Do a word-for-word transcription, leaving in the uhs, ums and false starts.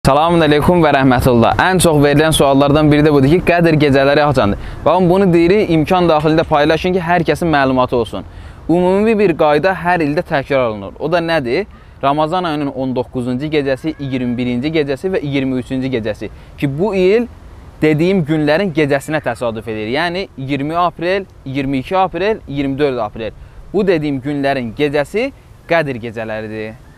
Selamun Aleyküm və Rəhmətullah. Ən çox verilən suallardan biri də budur ki, Qədir gecələri haçandır? Baxın, bunu deyirik, imkan daxilində paylaşın ki, hər kəsin məlumatı olsun. Ümumi bir qayda hər ildə təkrar olunur. O da nədir? Ramazan ayının on doqquzuncu gecəsi, iyirmi birinci gecəsi və iyirmi üçüncü gecəsi. Ki, bu il dediyim günlərin gecəsinə təsadüf edir. Yəni, iyirmi aprel, iyirmi iki aprel, iyirmi dörd aprel. Bu dediyim günlərin gecəsi Qədir gecələridir.